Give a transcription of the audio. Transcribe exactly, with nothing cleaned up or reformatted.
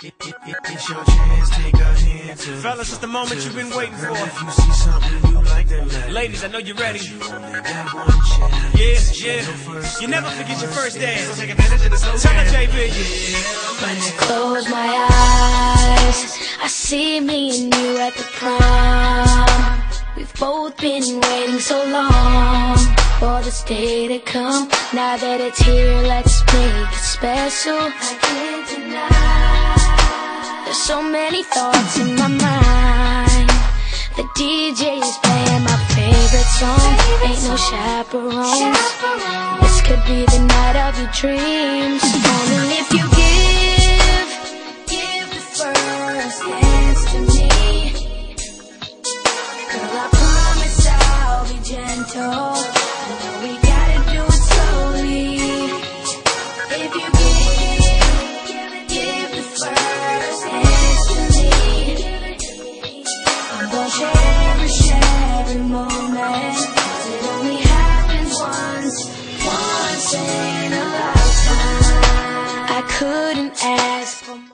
It's your chance, take a hand to. Fellas, it's the moment you've been waiting for. If you see something you like, then let Ladies, I know you're ready. you only got one chance. Yeah, yeah. You never forget your first dance. So take advantage of the slow Tell her, J B. Close my eyes, I see me and you at the prom. We've both been waiting so long for this day to come. Now that it's here, let's make it special. I can't deny, there's so many thoughts in my mind. The D J is playing my favorite song. Ain't no chaperones. This could be the night of your dreams. Only if you give, give the first dance to me. Girl, I promise I'll be gentle. I know we gotta do it slowly. If you give, give the first dance to me. I'm gonna cherish every moment. It only happens once, once in a lifetime. I couldn't ask for more.